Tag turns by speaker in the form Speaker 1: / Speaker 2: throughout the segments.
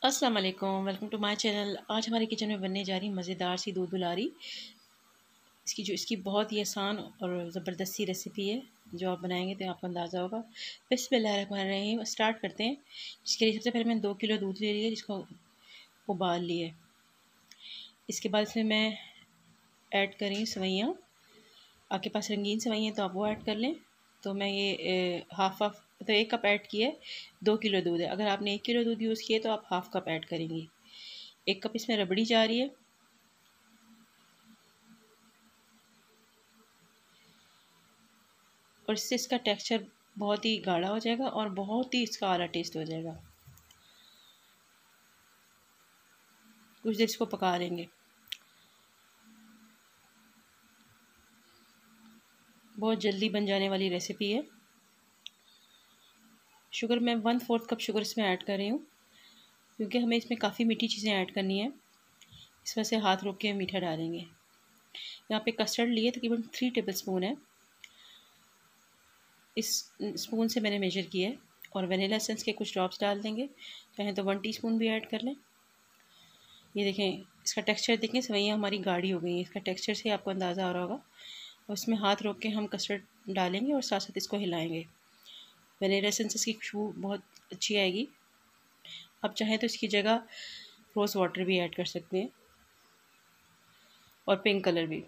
Speaker 1: अस्सलाम वालेकुम, welcome to my channel. आज हमारे किचन में बनने जा रही मज़ेदार सी दूध दुलारी। इसकी बहुत ही आसान और ज़बरदस्त सी रेसिपी है। जो आप बनाएंगे तो आपको अंदाज़ा होगा। बिस्मिल्लाहिर्रहमानिर्रहीम, स्टार्ट करते हैं। इसके लिए सबसे पहले मैंने 2 किलो दूध ले लिया, जिसको उबाल लिए। इसके बाद इसमें मैं ऐड करी सेवइयाँ। आपके पास रंगीन सेवइयाँ तो आप वो ऐड कर लें। तो मैं ये हाफ तो 1 कप ऐड किया है। 2 किलो दूध है। अगर आपने 1 किलो दूध यूज़ किया तो आप हाफ कप ऐड करेंगी। 1 कप इसमें रबड़ी जा रही है। और इससे इसका टेक्सचर बहुत ही गाढ़ा हो जाएगा और बहुत ही इसका आला टेस्ट हो जाएगा। कुछ देर इसको पका लेंगे। बहुत जल्दी बन जाने वाली रेसिपी है। शुगर मैं 1/4 कप शुगर इसमें ऐड कर रही हूँ, क्योंकि हमें इसमें काफ़ी मीठी चीज़ें ऐड करनी है। इस वजह से हाथ रोक के मीठा डालेंगे। यहाँ पे कस्टर्ड लिए तकरीबन 3 टेबल स्पून है। इस स्पून से मैंने मेजर किया है। और वनीला एसेंस के कुछ ड्रॉप्स डाल देंगे। चाहें तो 1 टीस्पून भी ऐड कर लें। ये देखें, इसका टेक्सचर देखें, सेवइयाँ हमारी गाढ़ी हो गई हैं। इसका टेक्सचर से आपको अंदाज़ा आ रहा होगा। और इसमें हाथ रोक के हम कस्टर्ड डालेंगे और साथ साथ इसको हिलाएंगे। वनीला एसेंस की खुशबू बहुत अच्छी आएगी। आप चाहें तो इसकी जगह रोज़ वाटर भी ऐड कर सकते हैं, और पिंक कलर भी।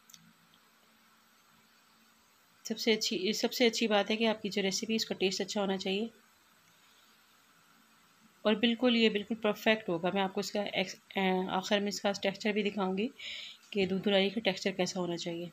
Speaker 1: सबसे अच्छी बात है कि आपकी जो रेसिपी, इसका टेस्ट अच्छा होना चाहिए। और ये बिल्कुल परफेक्ट होगा। मैं आपको इसका आखिर में इसका टेक्सचर भी दिखाऊंगी कि दूध दुलारी का टेक्सचर कैसा होना चाहिए।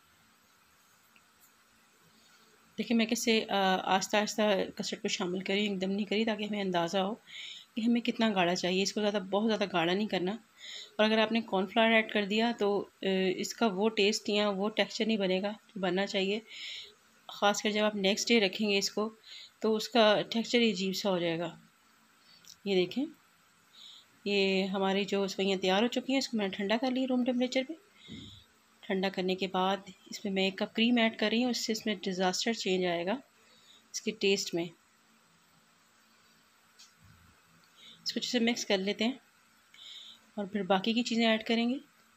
Speaker 1: देखिए, मैं कैसे आस्ता आस्ता कस्टर्ड को शामिल करी, एकदम नहीं करी, ताकि हमें अंदाज़ा हो कि हमें कितना गाढ़ा चाहिए। इसको बहुत ज़्यादा गाढ़ा नहीं करना। और अगर आपने कॉर्नफ्लावर ऐड कर दिया तो इसका वो टेस्ट या वो टेक्सचर नहीं बनेगा जो बनना चाहिए। ख़ासकर जब आप नेक्स्ट डे रखेंगे इसको, तो उसका टेक्सचर अजीब सा हो जाएगा। ये देखें, ये हमारी जो सेवइयाँ तैयार हो चुकी हैं। इसको मैंने ठंडा कर ली रूम टेम्परेचर पे। ठंडा करने के बाद इसमें मैं 1 कप क्रीम ऐड कर रही हूँ। इससे इसमें डिज़ास्टर चेंज आएगा इसके टेस्ट में। इसको अच्छे से मिक्स कर लेते हैं और फिर बाकी की चीज़ें ऐड करेंगे।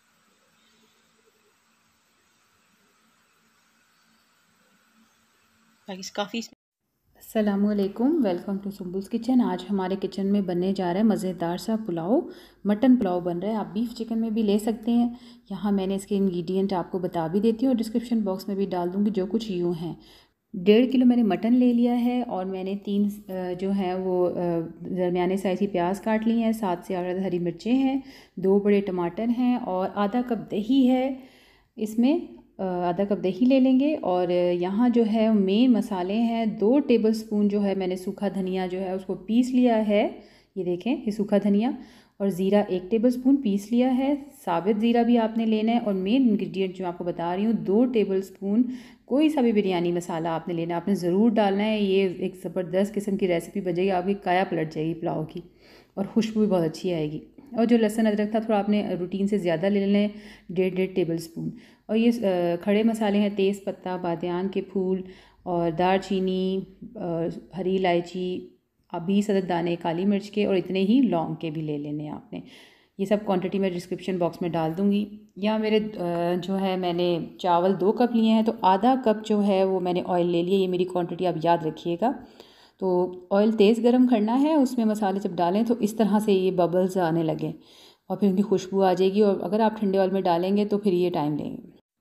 Speaker 1: बाकी काफ़ी
Speaker 2: अस्सलामुअलैकुम, वेलकम टू सुम्बुल्स किचन। आज हमारे किचन में बनने जा रहा है मज़ेदार सा पुलाव। मटन पुलाव बन रहा है। आप बीफ चिकन में भी ले सकते हैं। यहाँ मैंने इसके इंग्रेडिएंट आपको बता भी देती हूँ और डिस्क्रिप्शन बॉक्स में भी डाल दूँगी। जो कुछ यूँ हैं, 1.5 किलो मैंने मटन ले लिया है। और मैंने 3 जो हैं वो दरमियाने साइज़ की प्याज काट ली हैं। 7 से 8 हरी मिर्चें हैं। 2 बड़े टमाटर हैं और आधा कप दही है। इसमें आधा कप दही ले लेंगे। और यहाँ जो है मेन मसाले हैं, 2 टेबलस्पून जो है मैंने सूखा धनिया जो है उसको पीस लिया है। ये देखें, ये सूखा धनिया। और ज़ीरा 1 टेबलस्पून पीस लिया है। साबित ज़ीरा भी आपने लेना है। और मेन इंग्रेडिएंट जो आपको बता रही हूँ, 2 टेबलस्पून कोई सा भी बिरयानी मसाला आपने लेना है, आपने ज़रूर डालना है। ये एक ज़बरदस्त किस्म की रेसिपी बन जाएगी, आपकी काया पलट जाएगी पुलाव की। और खुशबू भी बहुत अच्छी आएगी। और जो लहसुन अदरक था, थोड़ा आपने रूटीन से ज़्यादा ले लें, 1.5 टेबलस्पून। और ये खड़े मसाले हैं, तेज़ पत्ता, बादियान के फूल और दालचीनी, हरी इलायची, 20 अदद दाने काली मिर्च के, और इतने ही लौंग के भी ले लेने आपने। ये सब क्वांटिटी मैं डिस्क्रिप्शन बॉक्स में डाल दूँगी। या मेरे जो है मैंने चावल 2 कप लिए हैं, तो आधा कप जो है वो मैंने ऑयल ले लिया। ये मेरी क्वांटिटी आप याद रखिएगा। तो ऑयल तेज़ गरम करना है। उसमें मसाले जब डालें तो इस तरह से ये बबल्स आने लगें और फिर उनकी खुशबू आ जाएगी। और अगर आप ठंडे ऑयल में डालेंगे तो फिर ये टाइम लेंगे।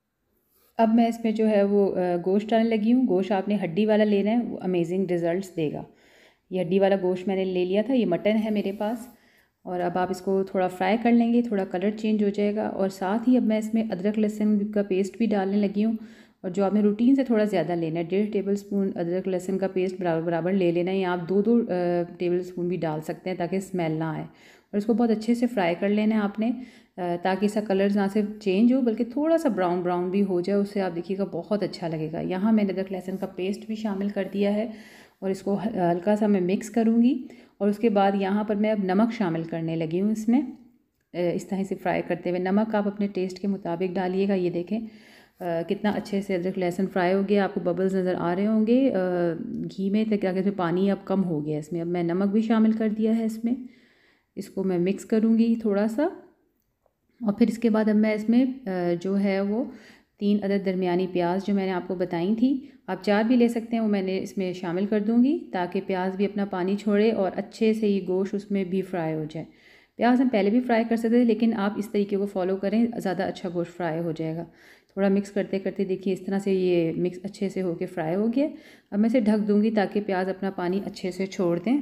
Speaker 2: अब मैं इसमें जो है वो गोश्त डालने लगी हूँ। गोश्त आपने हड्डी वाला लेना है, वो अमेजिंग रिज़ल्ट्स देगा। ये हड्डी वाला गोश्त मैंने ले लिया था। ये मटन है मेरे पास। और अब आप इसको थोड़ा फ्राई कर लेंगे, थोड़ा कलर चेंज हो जाएगा। और साथ ही अब मैं इसमें अदरक लहसुन का पेस्ट भी डालने लगी हूँ। और जो आपने रूटीन से थोड़ा ज़्यादा लेना है, 1.5 टेबलस्पून अदरक लहसुन का पेस्ट बराबर बराबर ले लेना है। या आप 2-2 टेबलस्पून भी डाल सकते हैं, ताकि स्मेल ना आए। और इसको बहुत अच्छे से फ्राई कर लेना है आपने, ताकि इसका कलर ना सिर्फ चेंज हो बल्कि थोड़ा सा ब्राउन ब्राउन भी हो जाए। उससे आप देखिएगा बहुत अच्छा लगेगा। यहाँ मैंने अदरक लहसुन का पेस्ट भी शामिल कर दिया है और इसको हल्का सा मैं मिक्स करूँगी। और उसके बाद यहाँ पर मैं अब नमक शामिल करने लगी हूँ इसमें। इस तरह से फ्राई करते हुए नमक आप अपने टेस्ट के मुताबिक डालिएगा। ये देखें कितना अच्छे से अदरक लहसुन फ्राई हो गया। आपको बबल्स नज़र आ रहे होंगे घी में, तक आगे इसमें पानी अब कम हो गया इसमें। अब मैं नमक भी शामिल कर दिया है इसमें। इसको मैं मिक्स करूँगी थोड़ा सा। और फिर इसके बाद अब मैं इसमें जो है वो 3 अदद दरमियानी प्याज जो मैंने आपको बताई थी, आप 4 भी ले सकते हैं, वो मैंने इसमें शामिल कर दूँगी ताकि प्याज भी अपना पानी छोड़े और अच्छे से ये गोश्त उसमें भी फ्राई हो जाए। प्याज हम पहले भी फ्राई कर सकते थे, लेकिन आप इस तरीके को फॉलो करें, ज़्यादा अच्छा गोश्त फ्राई हो जाएगा। थोड़ा मिक्स करते करते देखिए इस तरह से ये मिक्स अच्छे से होके फ्राई हो गया। अब मैं इसे ढक दूँगी ताकि प्याज अपना पानी अच्छे से छोड़ दें।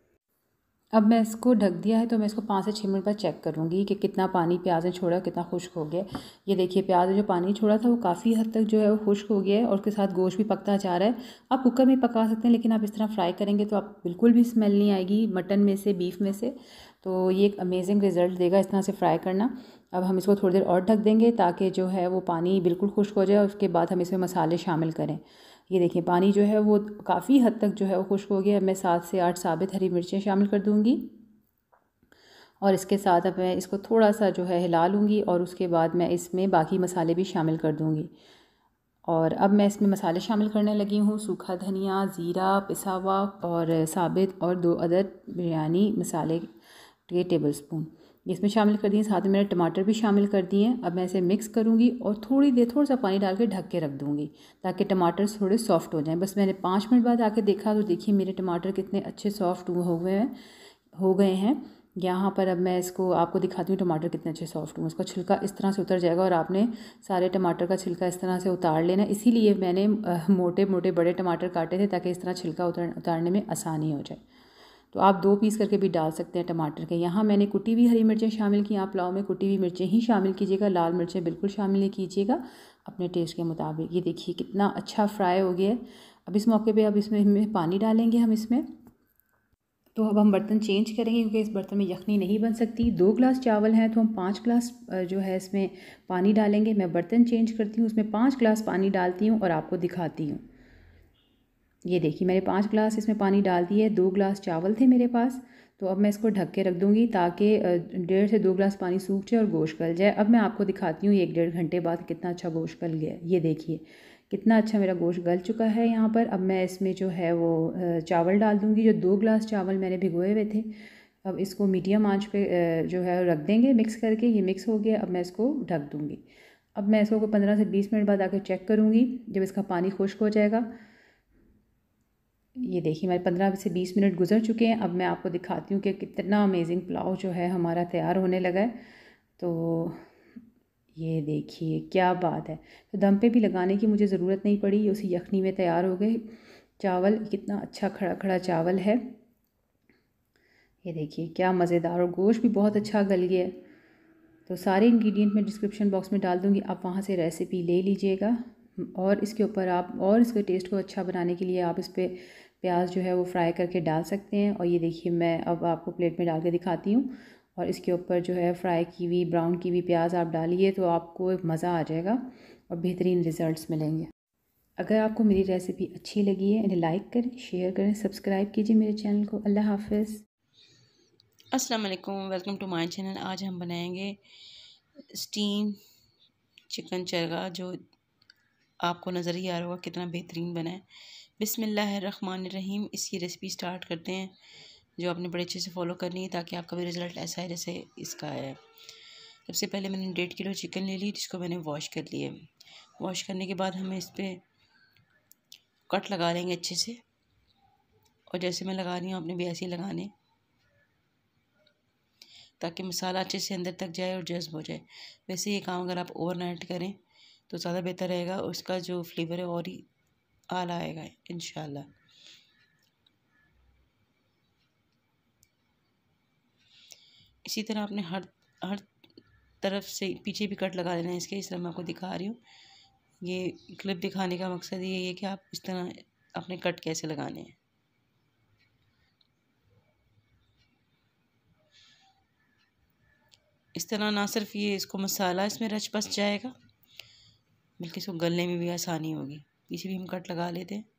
Speaker 2: अब मैं इसको ढक दिया है, तो मैं इसको 5 से 6 मिनट बाद चेक करूँगी कि कितना पानी प्याज ने छोड़ा, कितना खुश्क हो गया। ये देखिए प्याज ने जो पानी छोड़ा था वो काफ़ी हद तक जो है वो खुश्क हो गया है और उसके साथ गोश्त भी पकता जा रहा है। आप कुकर में पका सकते हैं, लेकिन आप इस तरह फ्राई करेंगे तो आप बिल्कुल भी स्मेल नहीं आएगी मटन में से, बीफ में से। तो ये एक अमेजिंग रिज़ल्ट देगा इस तरह से फ्राई करना। अब हम इसको थोड़ी देर और ढक देंगे ताकि जो है वो पानी बिल्कुल खुश्क हो जाए। उसके बाद हम इसमें मसाले शामिल करें। ये देखिए पानी जो है वो काफ़ी हद तक जो है वो खुश्क हो गया। मैं 7 से 8 साबित हरी मिर्चें शामिल कर दूँगी और इसके साथ अब मैं इसको थोड़ा सा जो है हिला लूँगी और उसके बाद मैं इसमें बाकी मसाले भी शामिल कर दूँगी। और अब मैं इसमें मसाले शामिल करने लगी हूँ। सूखा धनिया, ज़ीरा पिसा हुआ और साबित और 2 अदद बिरयानी मसाले के टेबल स्पून इसमें शामिल कर दिए। साथ में मैंने टमाटर भी शामिल कर दिए हैं। अब मैं इसे मिक्स करूँगी और थोड़ी देर थोड़ा सा पानी डाल के ढक के रख दूँगी ताकि टमाटर थोड़े सॉफ्ट हो जाएं। बस मैंने 5 मिनट बाद आके देखा तो देखिए मेरे टमाटर कितने अच्छे सॉफ्ट हो गए हैं। यहाँ पर अब मैं इसको आपको दिखाती हूँ टमाटर कितने अच्छे सॉफ्ट हुए। उसका छिलका इस तरह से उतर जाएगा और आपने सारे टमाटर का छिलका इस तरह से उतार लेना। इसीलिए मैंने मोटे मोटे बड़े टमाटर काटे थे ताकि इस तरह छिलका उतारने में आसानी हो जाए। तो आप 2 पीस करके भी डाल सकते हैं टमाटर के। यहाँ मैंने कुटी हुई हरी मिर्चें शामिल की। आप पुलाव में कुटी हुई मिर्चें ही शामिल कीजिएगा, लाल मिर्चें बिल्कुल शामिल नहीं कीजिएगा, अपने टेस्ट के मुताबिक। ये देखिए कितना अच्छा फ्राई हो गया है। अब इस मौके पे अब इसमें पानी डालेंगे हम इसमें। तो अब हम बर्तन चेंज करेंगे क्योंकि इस बर्तन में यखनी नहीं बन सकती। 2 गिलास चावल हैं तो हम 5 गिलास जो है इसमें पानी डालेंगे। मैं बर्तन चेंज करती हूँ, उसमें 5 गिलास पानी डालती हूँ और आपको दिखाती हूँ। ये देखिए मैंने 5 गिलास इसमें पानी डाल दिए। 2 गिलास चावल थे मेरे पास। तो अब मैं इसको ढक के रख दूँगी ताकि 1.5 से 2 गिलास पानी सूख जाए और गोश्त गल जाए। अब मैं आपको दिखाती हूँ 1-1.5 घंटे बाद कितना अच्छा गोश्त गल गया है। ये देखिए कितना अच्छा मेरा गोश्त गल चुका है यहाँ पर। अब मैं इसमें जो है वो चावल डाल दूँगी। जो 2 गिलास चावल मैंने भिगोए हुए थे, अब इसको मीडियम आंच पे जो है रख देंगे मिक्स करके। ये मिक्स हो गया। अब मैं इसको ढक दूँगी। अब मैं इसको 15 से 20 मिनट बाद आकर चेक करूँगी जब इसका पानी खुश्क हो जाएगा। ये देखिए मेरे 15 से 20 मिनट गुजर चुके हैं। अब मैं आपको दिखाती हूँ कि कितना अमेजिंग पुलाव जो है हमारा तैयार होने लगा है। तो ये देखिए क्या बात है। तो दम पे भी लगाने की मुझे ज़रूरत नहीं पड़ी, ये उसी यखनी में तैयार हो गए चावल। कितना अच्छा खड़ा खड़ा चावल है। ये देखिए क्या मज़ेदार, और गोश्त भी बहुत अच्छा गल गया है। तो सारे इंग्रेडिएंट मैं डिस्क्रिप्शन बॉक्स में डाल दूँगी, आप वहाँ से रेसिपी ले लीजिएगा। और इसके ऊपर आप और इसके टेस्ट को अच्छा बनाने के लिए आप इस पर प्याज जो है वो फ्राई करके डाल सकते हैं। और ये देखिए मैं अब आपको प्लेट में डाल के दिखाती हूँ। और इसके ऊपर जो है फ्राई की हुई ब्राउन की हुई प्याज आप डालिए तो आपको एक मज़ा आ जाएगा और बेहतरीन रिज़ल्ट्स मिलेंगे। अगर आपको मेरी रेसिपी अच्छी लगी है इन्हें लाइक करें, शेयर करें, सब्सक्राइब कीजिए मेरे चैनल को। अल्लाह हाफ़िज़।
Speaker 1: अस्सलाम वालेकुम, वेलकम टू माय चैनल। आज हम बनाएंगे स्टीम चिकन चरगा, जो आपको नज़र ही आ रहा होगा कितना बेहतरीन बना है। बिस्मिल्लाहिर्रहमानिर्रहीम। इसकी रेसिपी स्टार्ट करते हैं, जो आपने बड़े अच्छे से फॉलो करनी है ताकि आपका भी रिज़ल्ट ऐसा है जैसे इसका है। सबसे पहले मैंने 1.5 किलो चिकन ले ली, जिसको मैंने वॉश कर लिया। वॉश करने के बाद हमें इस पर कट लगा लेंगे अच्छे से, और जैसे मैं लगा रही हूँ आपने भी ऐसे ही लगाने, ताकि मसाला अच्छे से अंदर तक जाए और जज़्ब हो जाए। वैसे ये काम अगर आप ओवरनाइट करें तो ज़्यादा बेहतर रहेगा, उसका जो फ्लेवर है और ही आला आएगा इंशाल्लाह। इसी तरह आपने हर तरफ से पीछे भी कट लगा लेना है इसके। इस तरह मैं आपको दिखा रही हूँ। ये क्लिप दिखाने का मकसद ये है कि आप इस तरह अपने कट कैसे लगाने हैं। इस तरह ना सिर्फ ये इसको मसाला इसमें रच बस जाएगा, बल्कि इसको गलने में भी आसानी होगी। पीछे भी हम कट लगा लेते हैं।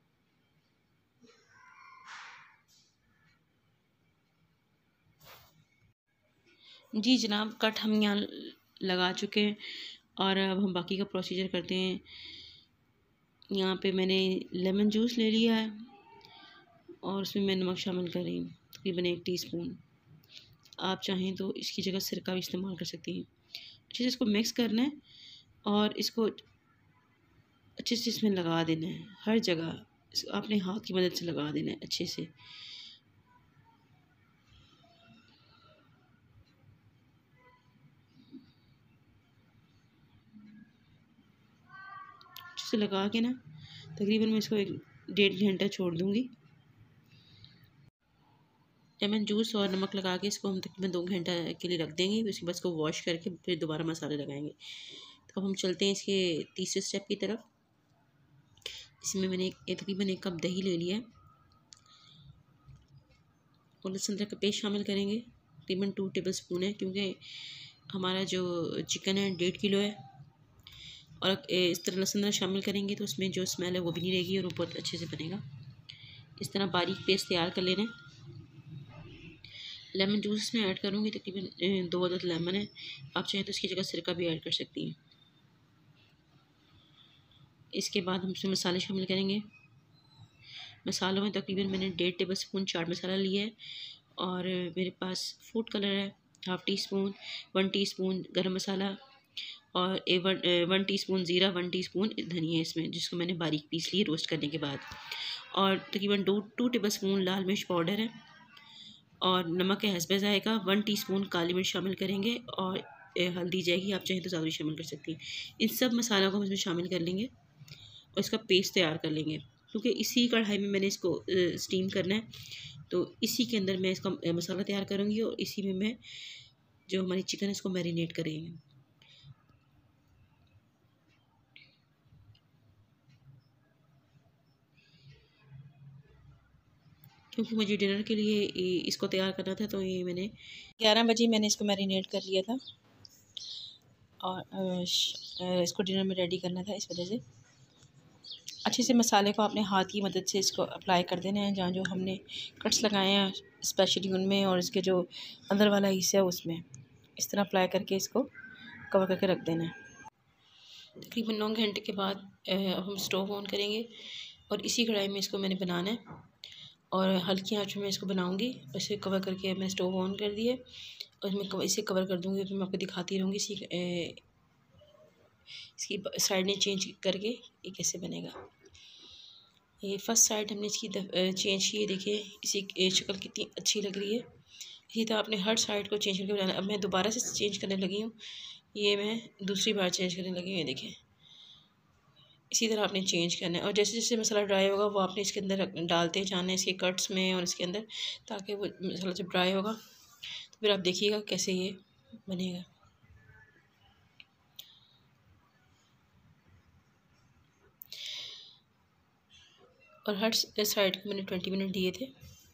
Speaker 1: जी जनाब, कट हम यहाँ लगा चुके हैं और अब हम बाकी का प्रोसीजर करते हैं। यहाँ पे मैंने लेमन जूस ले लिया है और उसमें मैं नमक शामिल कर रही हूँ, तकरीबन 1 टीस्पून। आप चाहें तो इसकी जगह सिरका भी इस्तेमाल कर सकती हैं। अच्छे से इसको मिक्स करना है और इसको अच्छे से इसमें लगा देना है, हर जगह इसको अपने हाथ की मदद से लगा देना है अच्छे से। अच्छे से लगा के ना तकरीबन मैं इसको 1-1.5 घंटा छोड़ दूँगी। लेमन जूस और नमक लगा के इसको हम तकरीबन 2 घंटा के लिए रख देंगे। उसके बाद इसको वॉश करके फिर दोबारा मसाले लगाएंगे। तो अब हम चलते हैं इसके तीसरे स्टेप की तरफ। इसमें मैंने तकरीबन 1 कप दही ले लिया है और लहसुन अदरक का पेस्ट शामिल करेंगे। तकरीबन 2 टेबल स्पून है, क्योंकि हमारा जो चिकन है 1.5 किलो है। और इस तरह लहसुन अदरक शामिल करेंगे तो उसमें जो स्मेल है वो भी नहीं रहेगी और वो बहुत अच्छे से बनेगा। इस तरह बारीक पेस्ट तैयार कर लेना है। लेमन जूस में ऐड करूँगी, तकरीबन 2 अदद लेमन है। आप चाहें तो इसकी जगह सिरका भी ऐड कर सकती हैं। इसके बाद हम इसमें मसाले शामिल करेंगे। मसालों में तकरीबन मैंने 1.5 टेबल स्पून चाट मसाला लिया है और मेरे पास फूड कलर है 1/2 टीस्पून, 1 टीस्पून गरम मसाला और 1 टीस्पून ज़ीरा, 1 टीस्पून धनिया इसमें, जिसको मैंने बारीक पीस ली रोस्ट करने के बाद। और तकरीबन 2 टेबल स्पून लाल मिर्च पाउडर है और नमक के हस्बे ज़ायक़ा 1 टीस्पून काली मिर्च शामिल करेंगे और हल्दी जाएगी, आप चाहें तो ज़्यादा भी शामिल कर सकती हैं। इन सब मसालों को हम इसमें शामिल कर लेंगे और इसका पेस्ट तैयार कर लेंगे। क्योंकि इसी कढ़ाई में मैंने इसको स्टीम करना है, तो इसी के अंदर मैं इसका मसाला तैयार करूँगी और इसी में मैं जो हमारी चिकन है इसको मैरिनेट करेंगे। क्योंकि मुझे डिनर के लिए इसको तैयार करना था, तो ये मैंने 11 बजे मैंने इसको मैरिनेट कर लिया था और इसको डिनर में रेडी करना था। इस वजह से अच्छे से मसाले को अपने हाथ की मदद से इसको अप्लाई कर देना है, जहाँ जो हमने कट्स लगाए हैं स्पेशली उनमें और इसके जो अंदर वाला हिस्सा है उसमें इस तरह अप्लाई करके इसको कवर करके रख देना है। तकरीबन 9 घंटे के बाद हम स्टोव ऑन करेंगे और इसी कढ़ाई में इसको मैंने बनाना है और हल्की आंच में इसको बनाऊंगी। इसे कवर करके मैं स्टोव ऑन कर दिए और मैं इसे कवर कर दूंगी। फिर मैं आपको दिखाती रहूँगी इसकी साइडें चेंज करके ये कैसे बनेगा। ये फर्स्ट साइड हमने इसकी चेंज की है, देखिए इसी शक्ल कितनी अच्छी लग रही है। इसी तरह आपने हर साइड को चेंज करके बनाना। अब मैं दोबारा से चेंज करने लगी हूँ, ये मैं दूसरी बार चेंज करने लगी हूँ। ये देखें, इसी तरह आपने चेंज करना है और जैसे जैसे मसाला ड्राई होगा वो आपने इसके अंदर डालते जाना है, इसके कट्स में और इसके अंदर, ताकि वो मसाला जब ड्राई होगा तो फिर आप देखिएगा कैसे ये बनेगा। और हर साइड को मैंने 20 मिनट दिए थे,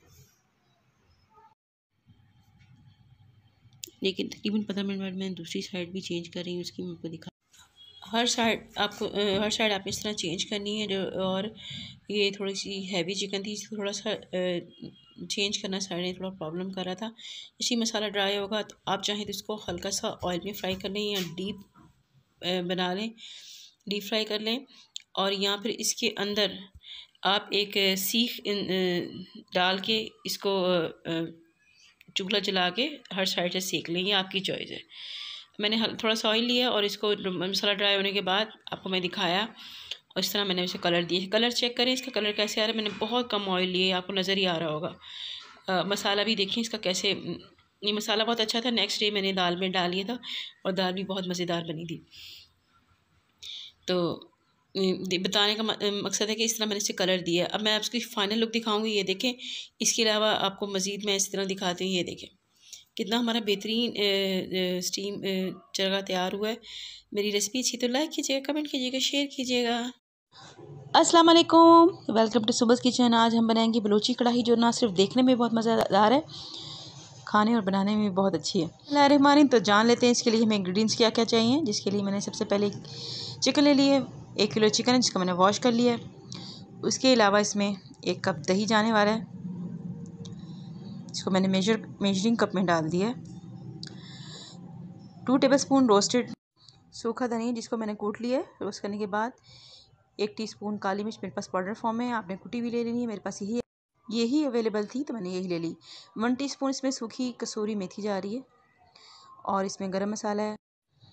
Speaker 1: लेकिन तकरीबन 15 मिनट बाद मैं दूसरी साइड भी चेंज कर रही हूँ। उसकी मैं आपको दिखा हर साइड आपने इस तरह चेंज करनी है। जो और ये थोड़ी सी हैवी चिकन थी, इसको थोड़ा सा चेंज करना साइड थोड़ा प्रॉब्लम कर रहा था। इसी मसाला ड्राई होगा तो आप चाहें तो इसको हल्का सा ऑयल में फ्राई कर लें या डीप बना लें, डीप फ्राई कर लें। और या फिर इसके अंदर आप एक सीख डाल के इसको चूल्हा जला के हर साइड से सेक लें, ये आपकी चॉइस है। मैंने थोड़ा सा ऑयल लिया और इसको मसाला ड्राई होने के बाद आपको मैं दिखाया और इस तरह मैंने उसे कलर दिए। कलर चेक करें इसका कलर कैसे आ रहा है। मैंने बहुत कम ऑयल लिए, आपको नज़र ही आ रहा होगा। मसाला भी देखें इसका कैसे, ये मसाला बहुत अच्छा था। नेक्स्ट डे मैंने दाल में डाल लिया था और दाल भी बहुत मज़ेदार बनी थी। तो बताने का मकसद है कि इस तरह मैंने इसे कलर दिया। अब मैं आपकी फ़ाइनल लुक दिखाऊंगी, ये देखें। इसके अलावा आपको मज़ीद मैं इस तरह दिखाती हूँ, ये देखें कितना हमारा बेहतरीन स्टीम चरगा तैयार हुआ है। मेरी रेसिपी अच्छी तो लाइक कीजिएगा, कमेंट कीजिएगा, शेयर कीजिएगा। अस्सलाम वालेकुम, वेलकम टू सुबह किचन। आज हम बनाएंगे बलोची कढ़ाई, जो ना सिर्फ देखने में बहुत मज़ेदार है, खाने और बनाने में भी बहुत अच्छी है। बिस्मिल्लाहिर्रहमानिर्रहीम। तो जान लेते हैं इसके लिए हमें इंग्रेडिएंट्स क्या क्या चाहिए। जिसके लिए मैंने सबसे पहले चिकन ले लिए, 1 किलो चिकन है जिसको मैंने वॉश कर लिया है। उसके अलावा इसमें 1 कप दही जाने वाला है, इसको मैंने मेजरिंग कप में डाल दिया है। 2 टेबलस्पून रोस्टेड सूखा धनिया जिसको मैंने कूट लिया है। रोस्ट करने के बाद 1 टीस्पून काली मिर्च मेरे पास पाउडर फॉर्म में है, आपने कुटी भी ले लेनी है, मेरे पास यही है। यही अवेलेबल थी तो मैंने यही ले ली। 1 टीस्पून इसमें सूखी कसूरी मेथी जा रही है और इसमें गरम मसाला है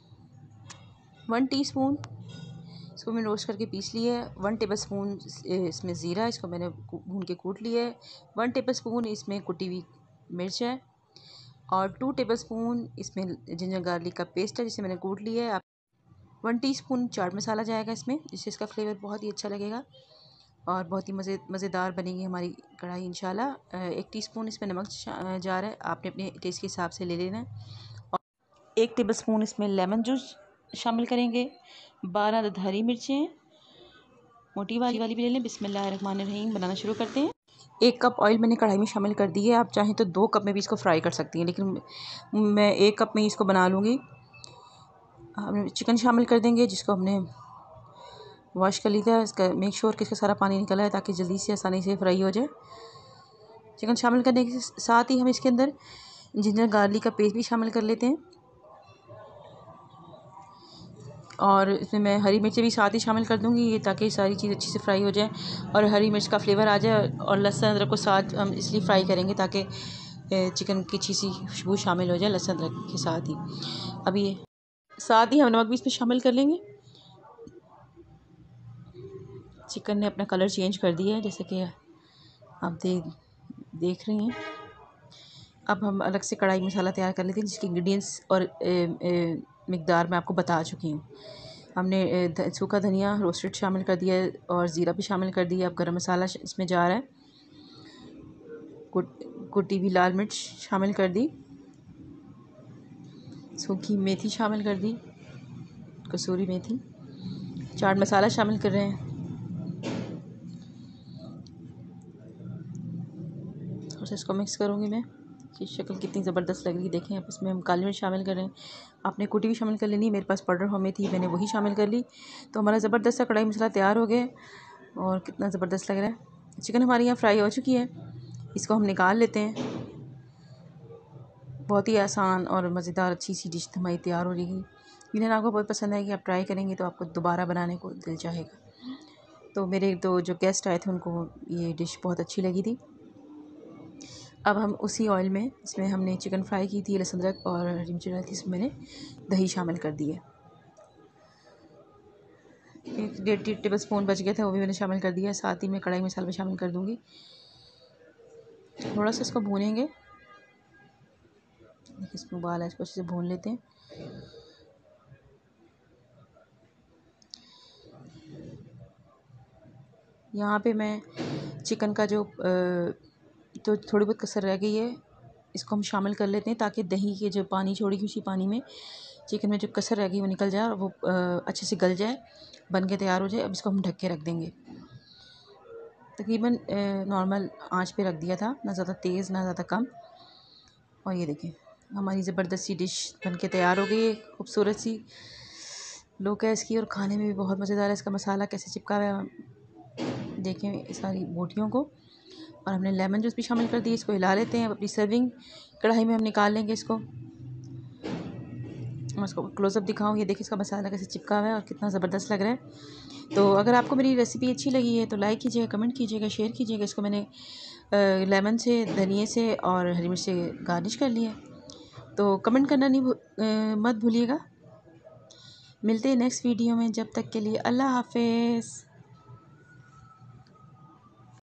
Speaker 1: 1 टीस्पून, इसको मैंने रोस्ट करके पीस लिया है। 1 टेबलस्पून इसमें ज़ीरा, इसको मैंने भून के कूट लिया है। 1 टेबलस्पून इसमें कुटी हुई मिर्च है और 2 टेबलस्पून इसमें जिंजर गार्लिक का पेस्ट है जिसे मैंने कूट लिया है। 1 टीस्पून चाट मसाला जाएगा इसमें, जिससे इसका फ्लेवर बहुत ही अच्छा लगेगा और बहुत ही मज़ेदार बनेगी हमारी कढ़ाई इंशाल्लाह। 1 टीस्पून इसमें नमक जा रहा है, आपने अपने टेस्ट के हिसाब से ले लेना है। और 1 टेबलस्पून इसमें लेमन जूस शामिल करेंगे। 12 हरी मिर्चें मोटी वाली भी ले लें। बिस्मिल्लाहिर्रहमानिर्रहीम, बनाना शुरू करते हैं। 1 कप ऑयल मैंने कढ़ाई में शामिल कर दी है। आप चाहें तो 2 कप में भी इसको फ्राई कर सकती हैं, लेकिन मैं 1 कप में ही इसको बना लूँगी। हम चिकन शामिल कर देंगे जिसको हमने वॉश कर लिया था। इसका मेक श्योर कि इसका सारा पानी निकला है ताकि जल्दी से आसानी से फ्राई हो जाए। चिकन शामिल करने के साथ ही हम इसके अंदर जिंजर गार्लिक का पेस्ट भी शामिल कर लेते हैं और इसमें मैं हरी मिर्चें भी साथ ही शामिल कर दूंगी, ये ताकि सारी चीज़ अच्छी से फ्राई हो जाए और हरी मिर्च का फ्लेवर आ जाए। और लहसुन अदरक को साथ हम इसलिए फ्राई करेंगे ताकि चिकन की अच्छी सी खुशबू शामिल हो जाए लहसुन अदरक के साथ ही। अब ये साथ ही हम नमक भी इसमें शामिल कर लेंगे। चिकन ने अपना कलर चेंज कर दिया है जैसे कि आप देख रही हैं। अब हम अलग से कढ़ाई मसाला तैयार कर लेते हैं जिसके इंग्रेडिएंट्स और मिकदार मैं आपको बता चुकी हूँ। हमने सूखा धनिया रोस्टेड शामिल कर दिया है और ज़ीरा भी शामिल कर दिया। अब गरम मसाला इसमें जा रहा है। कुटी हुई लाल मिर्च शामिल कर दी, सूखी मेथी शामिल कर दी, कसूरी मेथी, चाट मसाला शामिल कर रहे हैं और इसको मिक्स करूँगी मैं। की शक्ल कितनी ज़बरदस्त लग रही है, देखें। अब इसमें हम काली मिर्च शामिल कर रहे हैं। आपने कुटी भी शामिल कर लेनी, मेरे पास पाउडर में थी मैंने वही शामिल कर ली। तो हमारा ज़बरदस्त सा कढ़ाई मसाला तैयार हो गया और कितना ज़बरदस्त लग रहा है। चिकन हमारी यहाँ फ्राई हो चुकी है, इसको हम निकाल लेते हैं। बहुत ही आसान और मज़ेदार अच्छी सी डिश हमारी तैयार हो रही है। इन्हें आपको बहुत पसंद आएगी, आप ट्राई करेंगे तो आपको दोबारा बनाने को दिल चाहेगा। तो मेरे तो जो गेस्ट आए थे उनको ये डिश बहुत अच्छी लगी थी। अब हम उसी ऑयल में, इसमें हमने चिकन फ्राई की थी, लहसुन अदरक और हरी मिर्च डाली थी, इसमें मैंने दही शामिल कर दी है। 1.5 टेबल स्पून बच गया था, वो भी मैंने शामिल कर दिया। साथ ही मैं कढ़ाई मसाला भी शामिल कर दूँगी। थोड़ा सा इसको भूनेंगे, इसमें उबाल है, इसको अच्छे से भून लेते हैं। यहाँ पे मैं चिकन का जो तो थोड़ी बहुत कसर रह गई है, इसको हम शामिल कर लेते हैं ताकि दही के जो पानी छोड़ेगी उसी पानी में चिकन में जो कसर रह गई वो निकल जाए और वो अच्छे से गल जाए, बन के तैयार हो जाए। अब इसको हम ढक के रख देंगे। तकरीबन नॉर्मल आंच पे रख दिया था, ना ज़्यादा तेज़ ना ज़्यादा कम। और ये देखें हमारी ज़बरदस्त सी डिश बन के तैयार हो गई है, खूबसूरत सी लुक है इसकी और खाने में भी बहुत मज़ेदार है। इसका मसाला कैसे चिपका हुआ है देखें सारी बोटियों को। और हमने लेमन जूस भी शामिल कर दिया। इसको हिला लेते हैं। अब अपनी सर्विंग कढ़ाई में हम निकाल लेंगे इसको। मैं इसको क्लोज़अप दिखाऊँ, ये देखिए इसका मसाला कैसे चिपका हुआ है और कितना ज़बरदस्त लग रहा है। तो अगर आपको मेरी रेसिपी अच्छी लगी है तो लाइक कीजिएगा, कमेंट कीजिएगा, शेयर कीजिएगा। इसको मैंने लेमन से, धनिए से और हरी मिर्च से गार्निश कर लिया। तो कमेंट करना मत भूलिएगा। मिलते हैं नेक्स्ट वीडियो में, जब तक के लिए अल्लाह हाफ़िज़।